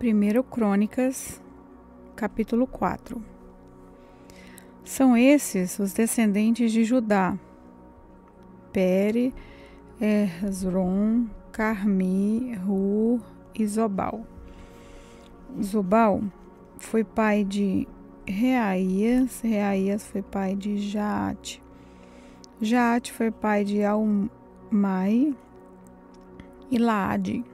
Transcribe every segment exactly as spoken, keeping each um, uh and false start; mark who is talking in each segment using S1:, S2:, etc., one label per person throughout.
S1: Primeiro Crônicas, capítulo quatro. São esses os descendentes de Judá: Pere, Hezron, Carmi, Ru e Zobal. Zobal foi pai de Reaías, Reaías foi pai de Jaate, Jaate foi pai de Almai e Laade.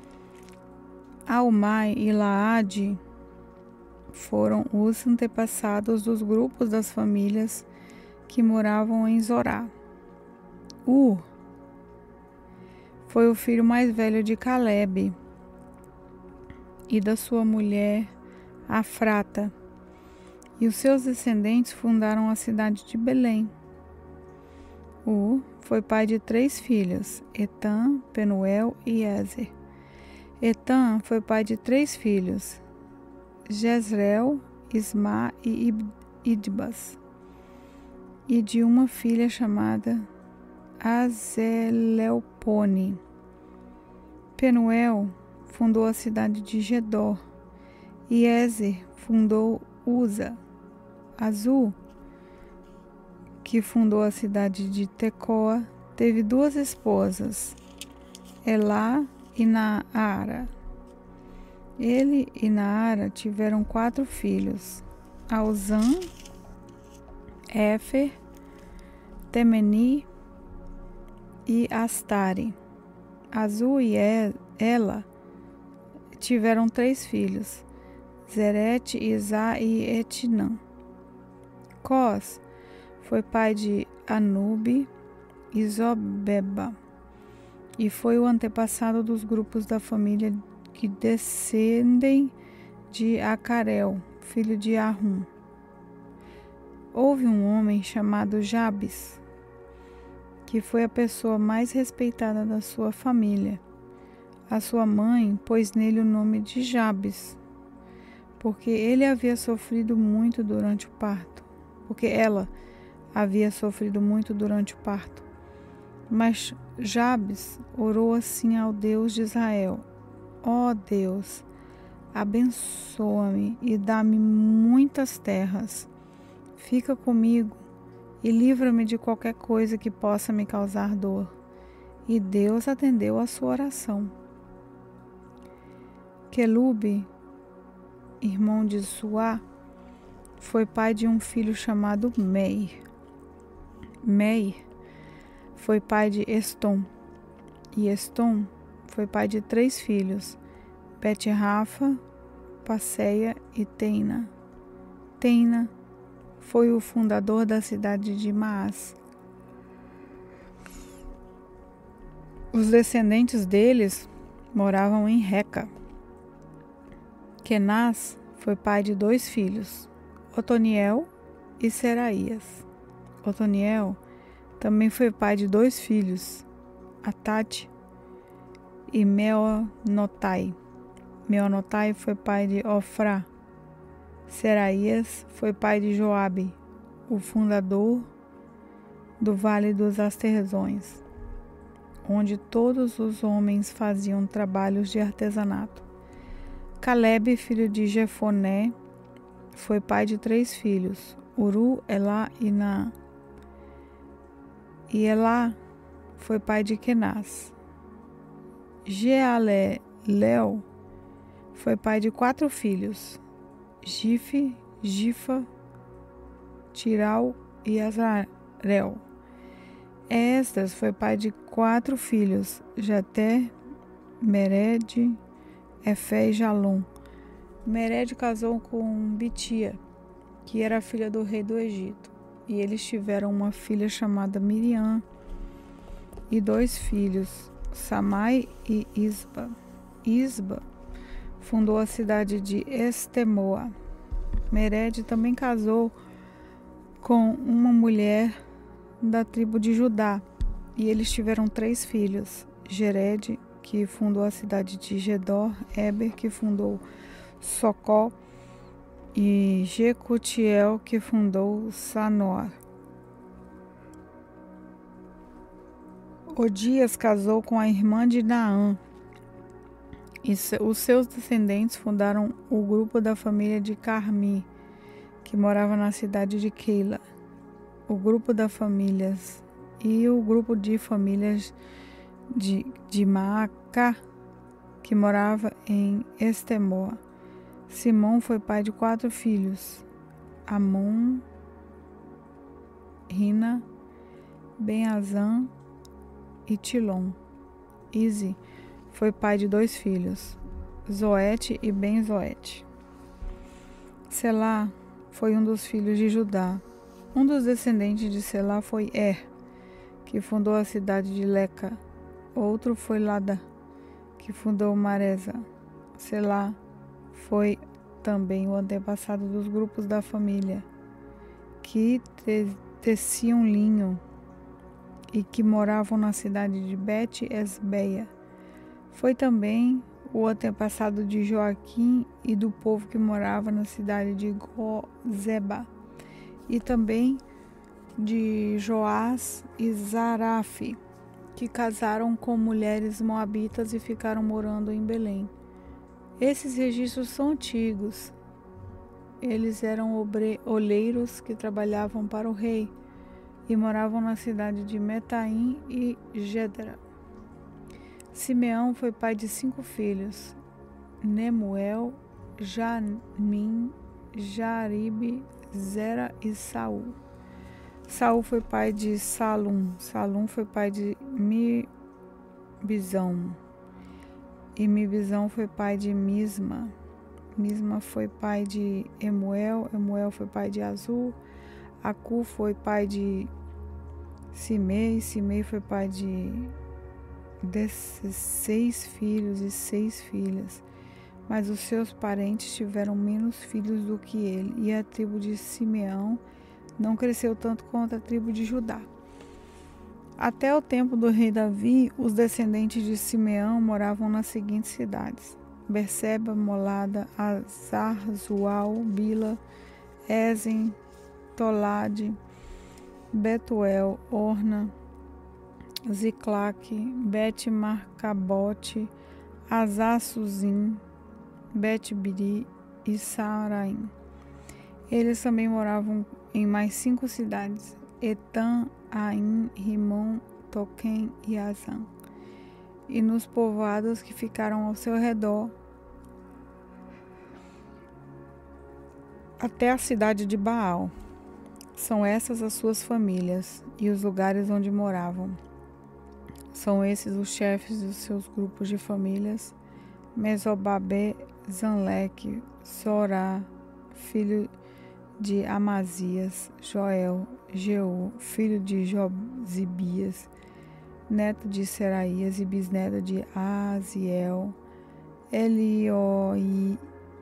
S1: Almai e Laade foram os antepassados dos grupos das famílias que moravam em Zorá. Ur foi o filho mais velho de Calebe e da sua mulher Afrata, e os seus descendentes fundaram a cidade de Belém. Ur foi pai de três filhos, Etã, Penuel e Ezer. Etã foi pai de três filhos, Jezreel, Isma e Idbas, e de uma filha chamada Azeleopone. Penuel fundou a cidade de Gedor, e Ezer fundou Uza. Azu, que fundou a cidade de Tecoa, teve duas esposas, Elá e Naara. Ele e Naara tiveram quatro filhos, Auzã, Éfer, Temeni e Astare. Azu e Ela tiveram três filhos, Zerete, Izá e Etinã. Cós foi pai de Anube e Zobeba, e foi o antepassado dos grupos da família que descendem de Acarel, filho de Arrum. Houve um homem chamado Jabes, que foi a pessoa mais respeitada da sua família. A sua mãe pôs nele o nome de Jabes, porque ele havia sofrido muito durante o parto, porque ela havia sofrido muito durante o parto. Mas Jabes orou assim ao Deus de Israel: ó Deus, abençoa-me e dá-me muitas terras. Fica comigo e livra-me de qualquer coisa que possa me causar dor. E Deus atendeu a sua oração. Quelube, irmão de Suá, foi pai de um filho chamado Meir. Meir foi pai de Estom, e Estom foi pai de três filhos, Bet-Rafa, Passeia e Teina. Teina foi o fundador da cidade de Maás. Os descendentes deles moravam em Reca. Kenaz foi pai de dois filhos, Otoniel e Seraías. Otoniel também foi pai de dois filhos, Atate e Meonotai. Meonotai foi pai de Ofrá. Seraías foi pai de Joabe, o fundador do Vale dos Asterzões, onde todos os homens faziam trabalhos de artesanato. Calebe, filho de Jefoné, foi pai de três filhos, Uru, Elá e Naã. E Elá foi pai de Kenaz. Jealelel foi pai de quatro filhos, Gife, Gifa, Tiral e Azarel. Esdras foi pai de quatro filhos, Jeté, Mered, Efé e Jalom. Mered casou com Bitia, que era filha do rei do Egito, e eles tiveram uma filha chamada Miriam e dois filhos, Samai e Isba. Isba fundou a cidade de Estemoa. Mered também casou com uma mulher da tribo de Judá, e eles tiveram três filhos, Jered, que fundou a cidade de Gedor, Eber, que fundou Socó, e Jecutiel, que fundou Sanoar. Odias casou com a irmã de Naã, e os seus descendentes fundaram o grupo da família de Carmi, que morava na cidade de Keila, o grupo das famílias e o grupo de famílias de, de Maaca, que morava em Estemoa. Simão foi pai de quatro filhos: Amon, Rina, Ben-Azã e Tilom. Ize foi pai de dois filhos, Zoete e Ben-Zoete. Selá foi um dos filhos de Judá. Um dos descendentes de Selá foi Er, que fundou a cidade de Leca. Outro foi Lada, que fundou Maresa. Selá foi também o antepassado dos grupos da família, que te teciam linho e que moravam na cidade de Bet-Esbeia. Foi também o antepassado de Joaquim e do povo que morava na cidade de Gozeba, e também de Joás e Zarafe, que casaram com mulheres moabitas e ficaram morando em Belém. Esses registros são antigos. Eles eram olheiros que trabalhavam para o rei e moravam na cidade de Metaim e Gedera. Simeão foi pai de cinco filhos: Nemuel, Jamim, Jaribe, Zera e Saul. Saul foi pai de Salum. Salum foi pai de Mibizão. E Mibizão foi pai de Misma. Misma foi pai de Emuel. Emuel foi pai de Azul. Acu foi pai de Simei. Simei foi pai de desses seis filhos e seis filhas. Mas os seus parentes tiveram menos filhos do que ele, e a tribo de Simeão não cresceu tanto quanto a tribo de Judá. Até o tempo do rei Davi, os descendentes de Simeão moravam nas seguintes cidades: Berseba, Molada, Azar, Zual, Bila, Ezen, Tolade, Betuel, Orna, Ziclaque, Bet-Marcabote, Azar-Suzim, Bet-Biri e Saaraim. Eles também moravam em mais cinco cidades: Etam, Aim, Rimon, Toquém e Azã, e nos povoados que ficaram ao seu redor, até a cidade de Baal. São essas as suas famílias e os lugares onde moravam. São esses os chefes dos seus grupos de famílias: Mesobabe, Zanleque, Zorá, filho de Amazias, Joel, Jeú, filho de Josibias, neto de Seraías e bisneto de Aziel, Elioinai,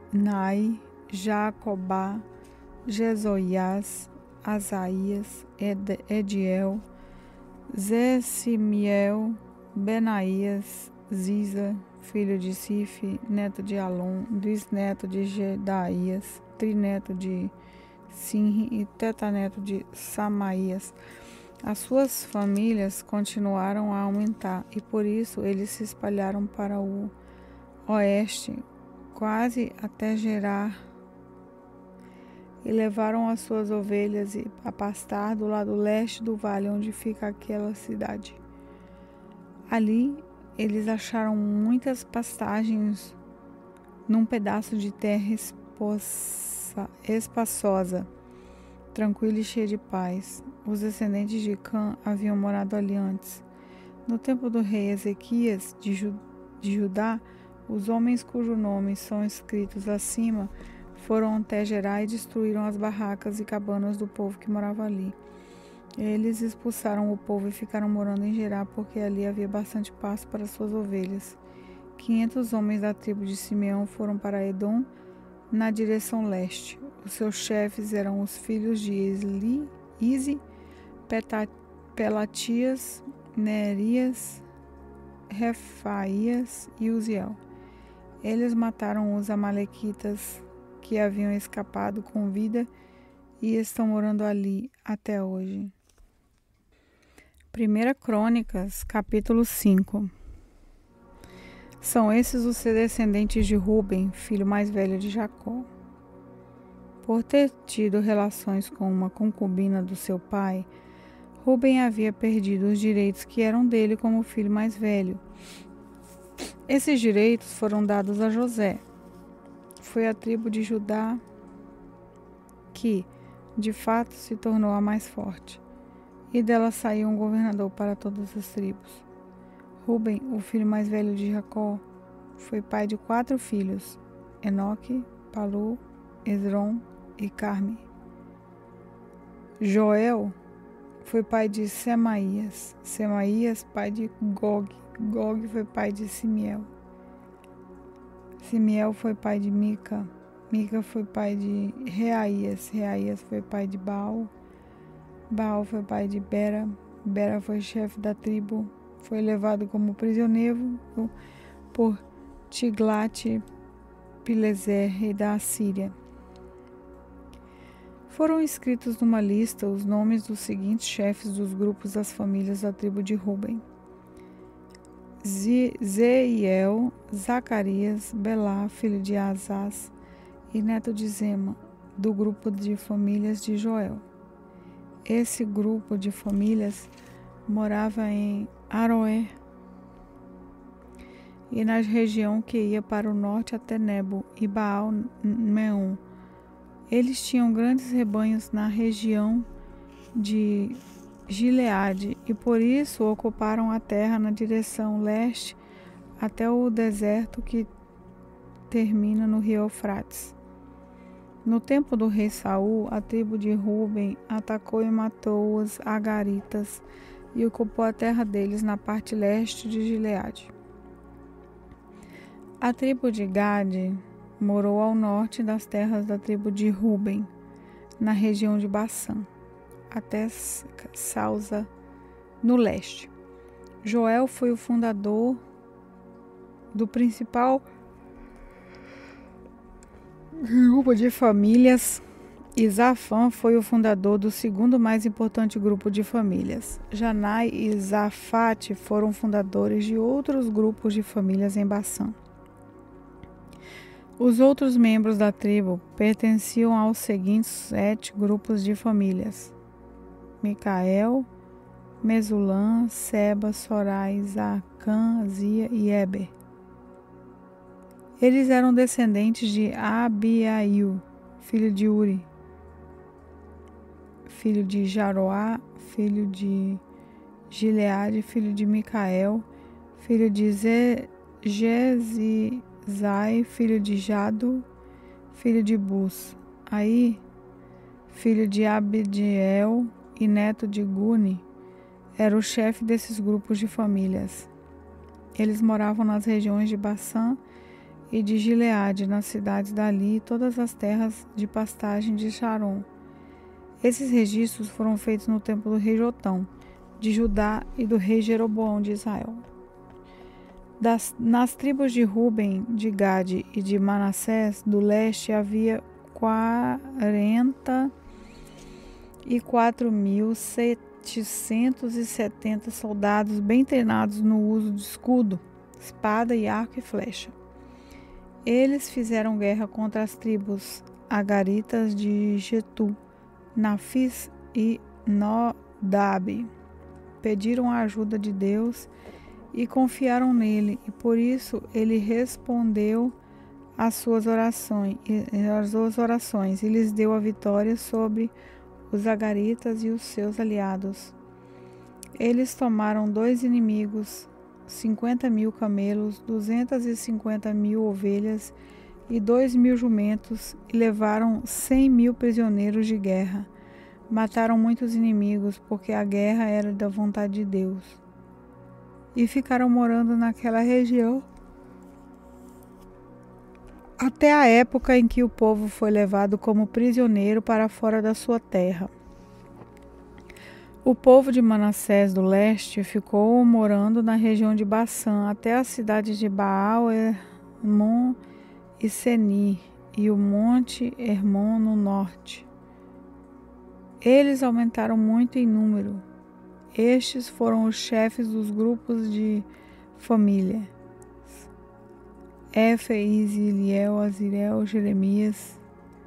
S1: Jacobá, Jezoiás, Asaías, Ed Ediel, Zessimiel, Benaías, Ziza, filho de Sife, neto de Alon, bisneto de Gedaías, trineto de Sinri e tetaneto de Samaías. As suas famílias continuaram a aumentar, e por isso eles se espalharam para o oeste, quase até Gerar, e levaram as suas ovelhas a pastar do lado leste do vale, onde fica aquela cidade. Ali eles acharam muitas pastagens num pedaço de terra espaçosa, tranquila e cheia de paz. Os descendentes de Cã haviam morado ali antes. No tempo do rei Ezequias de, Ju de Judá, os homens cujos nomes são escritos acima foram até Gerá e destruíram as barracas e cabanas do povo que morava ali. Eles expulsaram o povo e ficaram morando em Gerá, porque ali havia bastante pasto para suas ovelhas. Quinhentos homens da tribo de Simeão foram para Edom, na direção leste. Os seus chefes eram os filhos de Esli, Ize, Pelatias, Neerias, Refaías e Uziel. Eles mataram os amalequitas que haviam escapado com vida e estão morando ali até hoje. Primeira Crônicas, capítulo cinco. São esses os descendentes de Ruben, filho mais velho de Jacó. Por ter tido relações com uma concubina do seu pai, Ruben havia perdido os direitos que eram dele como filho mais velho. Esses direitos foram dados a José. Foi a tribo de Judá que, de fato, se tornou a mais forte, e dela saiu um governador para todas as tribos. Ruben, o filho mais velho de Jacó, foi pai de quatro filhos: Enoque, Palu, Esrom e Carme. Joel foi pai de Semaías, Semaías pai de Gog, Gog foi pai de Simiel. Simiel foi pai de Mica, Mica foi pai de Reaías, Reaías foi pai de Baal, Baal foi pai de Bera, Bera foi chefe da tribo, foi levado como prisioneiro por Tiglat-Pileser, rei da Assíria. Foram escritos numa lista os nomes dos seguintes chefes dos grupos das famílias da tribo de Ruben: Zeiel, Zacarias, Belá, filho de Azaz e neto de Zema, do grupo de famílias de Joel. Esse grupo de famílias morava em Aroé e na região que ia para o norte até Nebo e Baal-Meon. Eles tinham grandes rebanhos na região de Gileade e por isso ocuparam a terra na direção leste até o deserto que termina no rio Eufrates. No tempo do rei Saul, a tribo de Ruben atacou e matou os agaritas e ocupou a terra deles na parte leste de Gileade. A tribo de Gade morou ao norte das terras da tribo de Ruben, na região de Bassã, até Salza, no leste. Joel foi o fundador do principal grupo de famílias e Zafã foi o fundador do segundo mais importante grupo de famílias. Janai e Zafate foram fundadores de outros grupos de famílias em Bassã. Os outros membros da tribo pertenciam aos seguintes sete grupos de famílias: Micael, Mesulã, Seba, Sorai, Zacã, Zia e Eber. Eles eram descendentes de Abiail, filho de Uri, filho de Jaroá, filho de Gileade, filho de Micael, filho de Jezizai, filho de Jado, filho de Bus. Aí, filho de Abdiel e neto de Guni, era o chefe desses grupos de famílias. Eles moravam nas regiões de Bassã e de Gileade, nas cidades dali e todas as terras de pastagem de Sharon. Esses registros foram feitos no tempo do rei Jotão, de Judá, e do rei Jeroboão de Israel. Das, nas tribos de Ruben, de Gade e de Manassés, do leste, havia quarenta e quatro mil setecentos e setenta soldados bem treinados no uso de escudo, espada e arco e flecha. Eles fizeram guerra contra as tribos agaritas de Getu, Nafis e Nodab. Pediram a ajuda de Deus e confiaram nele, e por isso ele respondeu às suas orações, às suas orações e lhes deu a vitória sobre os agaritas e os seus aliados. Eles tomaram dois inimigos, cinquenta mil camelos, duzentas e cinquenta mil ovelhas e dois mil jumentos, e levaram cem mil prisioneiros de guerra. Mataram muitos inimigos, porque a guerra era da vontade de Deus. E ficaram morando naquela região até a época em que o povo foi levado como prisioneiro para fora da sua terra. O povo de Manassés do leste ficou morando na região de Bassã até as cidades de Baal, Hermon e Seni e o monte Hermon no norte. Eles aumentaram muito em número. Estes foram os chefes dos grupos de família: Éfer, Iliel, Azirel, Jeremias,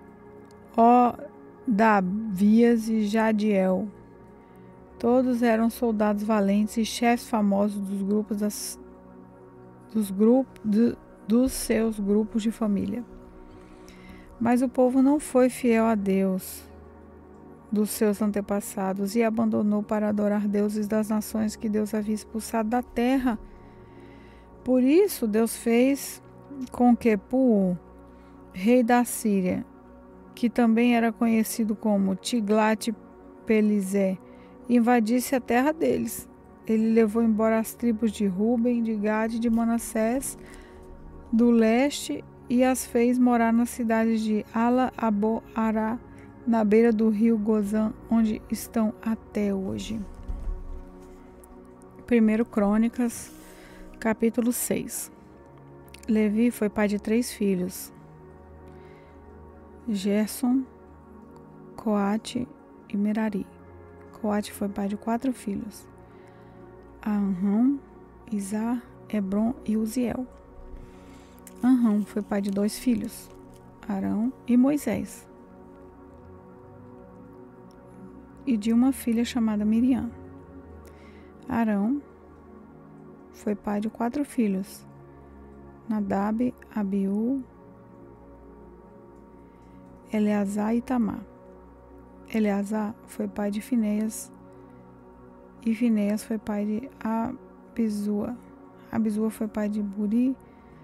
S1: Odavias e Jadiel. Todos eram soldados valentes e chefes famosos dos grupos das, dos, grupos, do, dos seus grupos de família. Mas o povo não foi fiel a Deus dos seus antepassados e abandonou para adorar deuses das nações que Deus havia expulsado da terra. Por isso, Deus fez com que Puu, rei da Síria, que também era conhecido como Tiglat-Pileser, invadisse a terra deles. Ele levou embora as tribos de Ruben, de Gade e de Manassés do leste e as fez morar nas cidades de Ala-Abo-Ará, na beira do rio Gozã, onde estão até hoje. Primeiro Crônicas, capítulo seis. Levi foi pai de três filhos: Gerson, Coate e Merari. Coate foi pai de quatro filhos: Anrão, Izar, Hebron e Uziel. Anrão foi pai de dois filhos: Arão e Moisés, e de uma filha chamada Miriam. Arão foi pai de quatro filhos: Nadab, Abiú, Eleazar e Itamar. Eleazar foi pai de Fineias, e Fineias foi pai de Abizua. Abizua foi pai de Buri.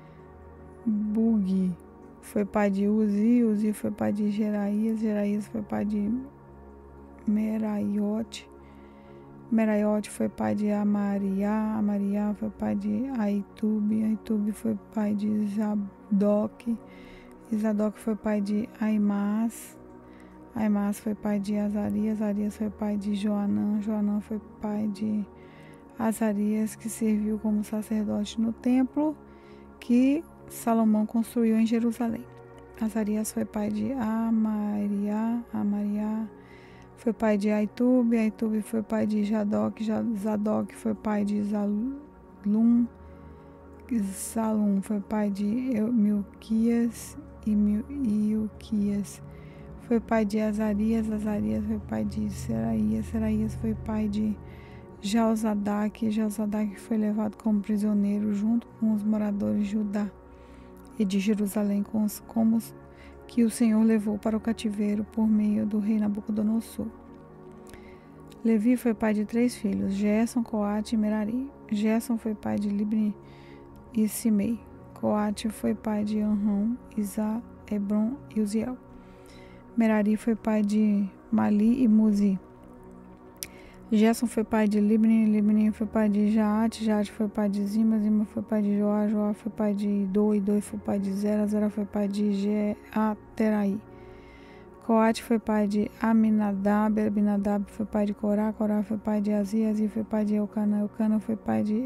S1: Bugi foi pai de Uzi. Uzi foi pai de Geraías. Geraías foi pai de Meraiote. Meraiote foi pai de Amariá. Amariá foi pai de Aitube. Aitube foi pai de Zadok. Zadok foi pai de Aimás. Aimás foi pai de Azarias. Azarias foi pai de Joanã. Joanã foi pai de Azarias, que serviu como sacerdote no templo que Salomão construiu em Jerusalém. Azarias foi pai de Amariá. Amariá foi pai de Aitube. Aitube foi pai de Zadok. Zadok foi pai de Zalum. Zalum foi pai de Milquias. E Milquias foi pai de Azarias. Azarias foi pai de Seraías. Seraías foi pai de Jeozadak. Jeozadak foi levado como prisioneiro junto com os moradores de Judá e de Jerusalém, com os como que o Senhor levou para o cativeiro por meio do rei Nabucodonosor. Levi foi pai de três filhos: Gerson, Coate e Merari. Gerson foi pai de Libni e Simei. Coate foi pai de Anrão, Izá, Hebron e Uziel. Merari foi pai de Mali e Muzi. Gerson foi pai de Libni, Libni foi pai de Jaate, Jaate foi pai de Zima, Zima foi pai de Joá, Joá foi pai de Idô, Idô foi pai de Zera, Zera foi pai de Jeateraí. Coate foi pai de Aminadab, Aminadab foi pai de Corá, Corá foi pai de Azi, Azi foi pai de Eucana, Eucana foi pai de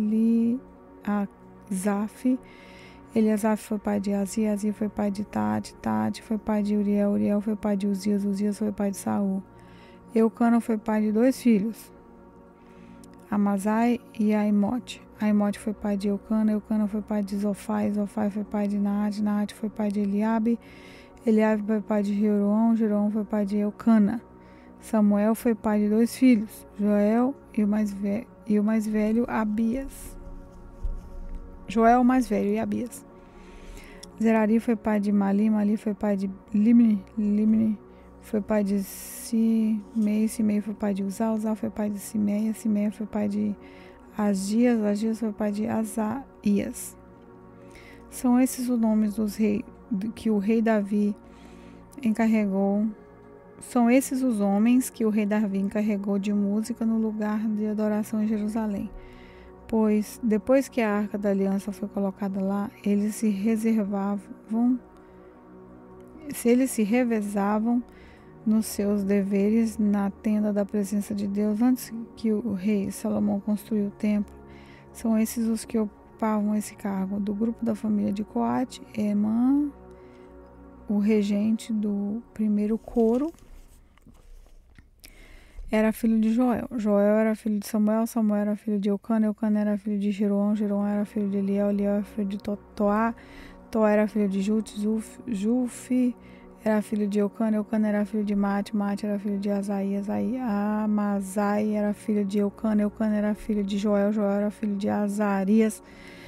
S1: Eliasaf, Eliasaf foi pai de Azi, Azi foi pai de Tate, Tate foi pai de Uriel, Uriel foi pai de Uzias, Uzias foi pai de Saul. Eucana foi pai de dois filhos: Amazai e Aimote. Aimote foi pai de Eucana, Eucana foi pai de Zofai, Zofai foi pai de Naate, Naate foi pai de Eliabe, Eliabe foi pai de Jeroão, Jeroão foi pai de Eucana. Samuel foi pai de dois filhos: Joel e o mais velho, e o mais velho Abias. Joel o mais velho e Abias. Zerari foi pai de Mali, Mali foi pai de Limni, Limni foi pai de Simei, Simei foi pai de Uzá, Uzá foi pai de Simeia, Simeia foi pai de Agias, Agias foi pai de Azaias. São esses os nomes dos reis que o rei Davi encarregou. São esses os homens que o rei Davi encarregou de música no lugar de adoração em Jerusalém. Pois, depois que a Arca da Aliança foi colocada lá, eles se reservavam, se eles se revezavam nos seus deveres na tenda da presença de Deus antes que o rei Salomão construiu o templo. São esses os que ocupavam esse cargo. Do grupo da família de Coate, Emã, o regente do primeiro coro. era filho de Joel. Joel era filho de Samuel, Samuel era filho de Eucana, Eucana era filho de Jeroão, Jeroão era filho de Eliel, Eliel era filho de Toá, Toá era filho de Jute, Jufi era filho de Eucana, Eucana era filho de Mate, Mate era filho de Azaías, Amazai era filho de Eucana, Eucana era filho de Joel, Joel era filho de Azarias,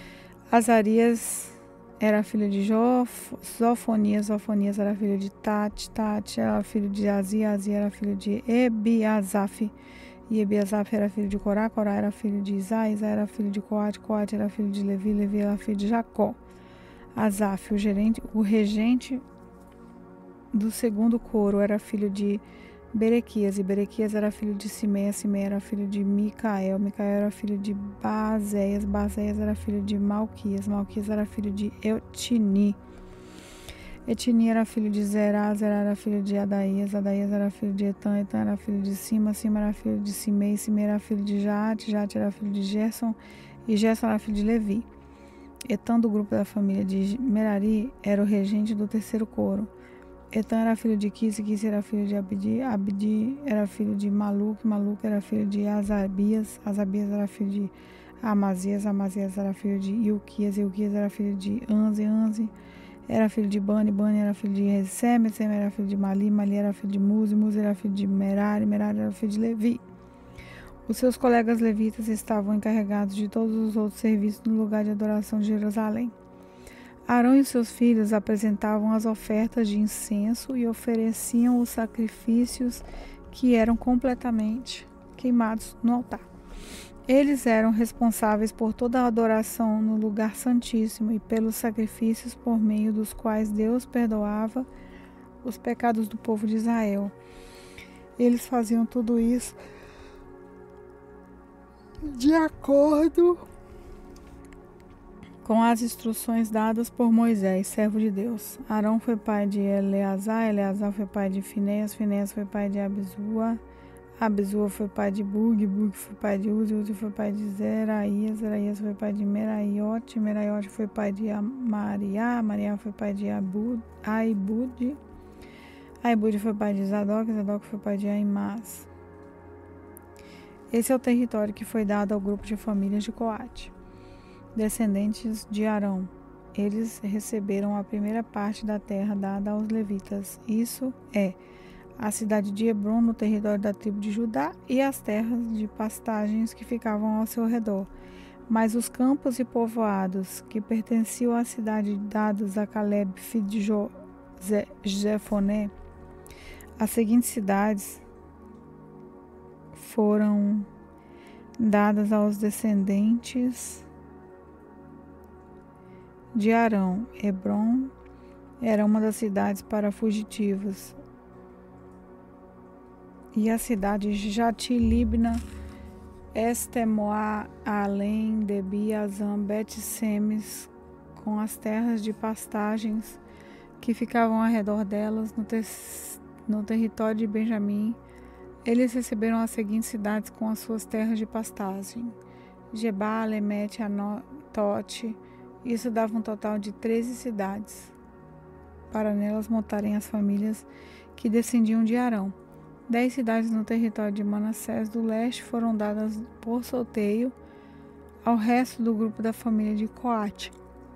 S1: Azarias era filho de Jof, Zofonias, Zofonias era filho de Tati, Tati era filho de Azia, Azia era filho de Ebiasaf, e Ebiasaf era filho de Corá, Corá era filho de Isá, Isá era filho de Coate, Coate era filho de Levi, Levi era filho de Jacó. Asaf, o, gerente, o regente do segundo coro, era filho de Berequias, e Berequias era filho de Simeia, Simeia era filho de Micael, Micael era filho de Bazéias, Bazéias era filho de Malquias, Malquias era filho de Etini, Etini era filho de Zerá, Zerá era filho de Adaías, Adaías era filho de Etan, Etan era filho de Sima, Sima era filho de Simei, Simei era filho de Jate, Jate era filho de Gerson, e Gerson era filho de Levi. Etan, do grupo da família de Merari, era o regente do terceiro coro. Etan era filho de Quise, Quise era filho de Abdi, Abdi era filho de Maluque, Maluque era filho de Azabias, Azabias era filho de Amazias, Amazias era filho de Ilquias, Ilquias era filho de Anze, Anze era filho de Bani, Bani era filho de Seme, Seme era filho de Mali, Mali era filho de Muzi, Muzi era filho de Merari, Merari era filho de Levi. Os seus colegas levitas estavam encarregados de todos os outros serviços no lugar de adoração de Jerusalém. Arão e seus filhos apresentavam as ofertas de incenso e ofereciam os sacrifícios que eram completamente queimados no altar. Eles eram responsáveis por toda a adoração no lugar santíssimo e pelos sacrifícios por meio dos quais Deus perdoava os pecados do povo de Israel. Eles faziam tudo isso de acordo com as instruções dadas por Moisés, servo de Deus. Arão foi pai de Eleazar, Eleazar foi pai de Finéias, Finéias foi pai de Abisua, Abisua foi pai de Bug, Bug foi pai de Uzi, Uzi foi pai de Zeraías, Zeraías foi pai de Meraiote, Meraiote foi pai de Amariá, Mariá foi pai de Abud, Aibud, Aibud foi pai de Zadok, Zadok foi pai de Aimás. Esse é o território que foi dado ao grupo de famílias de Coate, descendentes de Arão. Eles receberam a primeira parte da terra dada aos levitas. Isso é a cidade de Hebron, no território da tribo de Judá, e as terras de pastagens que ficavam ao seu redor. Mas os campos e povoados que pertenciam à cidade dados a Caleb, filho de jo Jefoné, as seguintes cidades foram dadas aos descendentes de Arão. Hebron era uma das cidades para fugitivos, e a cidade de Jati-Libna, Estemoá, Além, Debi, Azam, Bet-Semes, com as terras de pastagens que ficavam ao redor delas, no, ter no território de Benjamim. Eles receberam as seguintes cidades com as suas terras de pastagem: Gebá, Lemete, Anotote. Isso dava um total de treze cidades, para nelas montarem as famílias que descendiam de Arão. Dez cidades no território de Manassés do leste foram dadas por sorteio ao resto do grupo da família de Coate,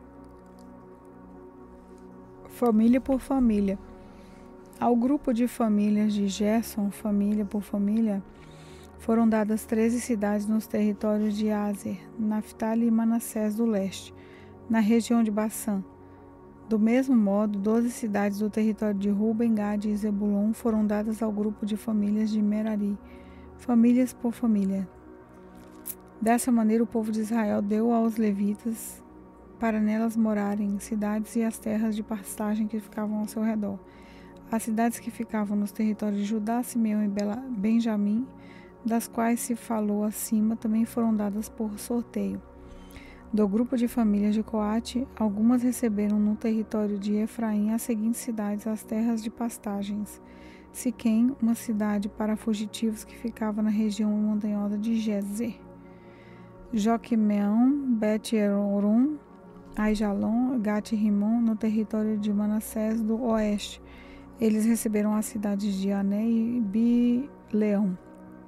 S1: família por família. Ao grupo de famílias de Gerson, família por família, foram dadas treze cidades nos territórios de Aser, Naftali e Manassés do leste, na região de Bassã. Do mesmo modo, doze cidades do território de Ruben, Gade e Zebulon foram dadas ao grupo de famílias de Merari, famílias por família. Dessa maneira, o povo de Israel deu aos levitas para nelas morarem cidades e as terras de pastagem que ficavam ao seu redor. As cidades que ficavam nos territórios de Judá, Simeão e Benjamim, das quais se falou acima, também foram dadas por sorteio. Do grupo de famílias de Coate, algumas receberam no território de Efraim as seguintes cidades, as terras de pastagens: Siquém, uma cidade para fugitivos que ficava na região montanhosa de Gezer; Joquimeão, Bet-Horon, Aijalon, Gat-Rimon, no território de Manassés do oeste. Eles receberam as cidades de Ané e Bileão.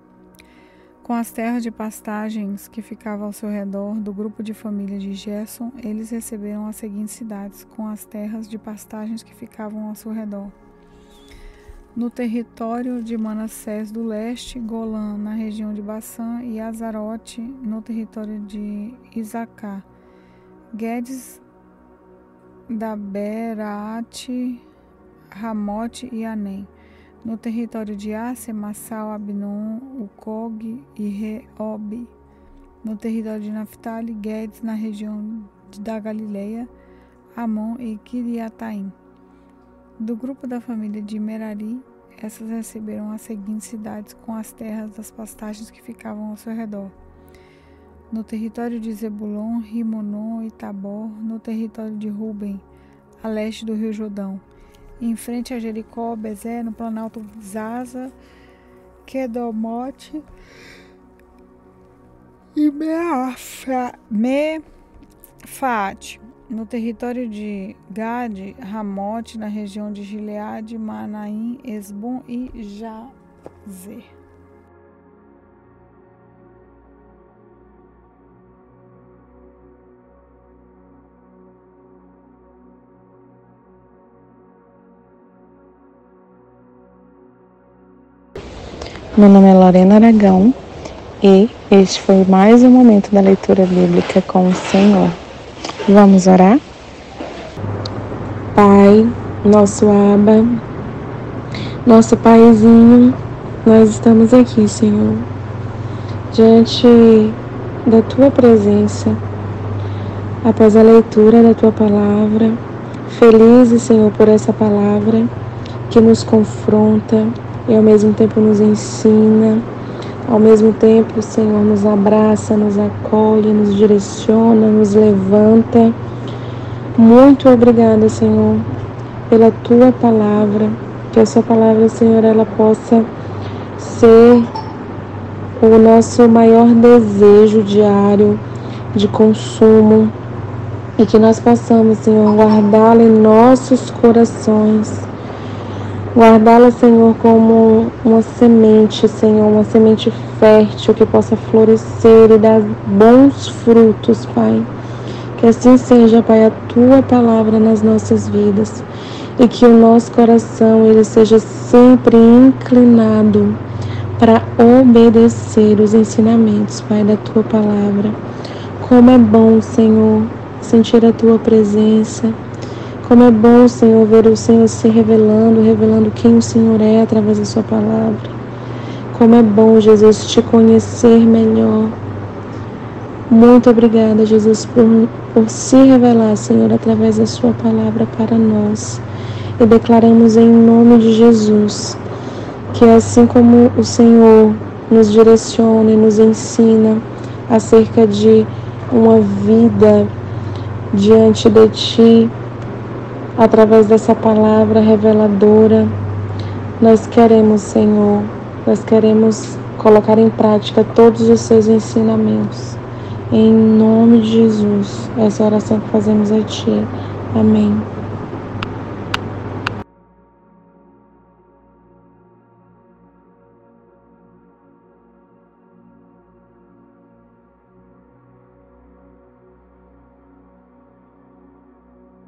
S1: Com as terras de pastagens que ficavam ao seu redor do grupo de família de Gerson, eles receberam as seguintes cidades, com as terras de pastagens que ficavam ao seu redor. No território de Manassés do leste, Golã, na região de Bassã, e Azarote, no território de Isacar, Guedes, Daberaate, Ramote e Anem. No território de Ásia, Massal, Abinon, Ucog e Reob. No território de Naftali, Guedes, na região da Galileia, Amon e Kiriataim. Do grupo da família de Merari, essas receberam as seguintes cidades com as terras das pastagens que ficavam ao seu redor. No território de Zebulon, Rimonon e Tabor, no território de Ruben, a leste do rio Jordão. Em frente a Jericó, Bezé, no planalto Zaza, Quedomote e Mefaate. No território de Gade, Ramote, na região de Gileade, Manaim, Esbom e Jazer.
S2: Meu nome é Lorena Aragão e este foi mais um momento da leitura bíblica com o Senhor. Vamos orar? Pai, nosso Abba, nosso Paizinho, nós estamos aqui, Senhor, diante da Tua presença, após a leitura da Tua palavra, felizes, Senhor, por essa palavra que nos confronta e ao mesmo tempo nos ensina, ao mesmo tempo, Senhor, nos abraça, nos acolhe, nos direciona, nos levanta. Muito obrigada, Senhor, pela Tua palavra, que a Sua palavra, Senhor, ela possa ser o nosso maior desejo diário de consumo e que nós possamos, Senhor, guardá-la em nossos corações. Guardá-la, Senhor, como uma semente, Senhor, uma semente fértil que possa florescer e dar bons frutos, Pai. Que assim seja, Pai, a Tua palavra nas nossas vidas e que o nosso coração ele seja sempre inclinado para obedecer os ensinamentos, Pai, da Tua palavra. Como é bom, Senhor, sentir a Tua presença. Como é bom, Senhor, ver o Senhor se revelando, revelando quem o Senhor é através da Sua palavra. Como é bom, Jesus, te conhecer melhor. Muito obrigada, Jesus, por, por se revelar, Senhor, através da Sua palavra para nós. E declaramos em nome de Jesus, que assim como o Senhor nos direciona e nos ensina acerca de uma vida diante de Ti, através dessa palavra reveladora, nós queremos, Senhor, nós queremos colocar em prática todos os Seus ensinamentos. Em nome de Jesus, essa oração que fazemos a Ti. Amém.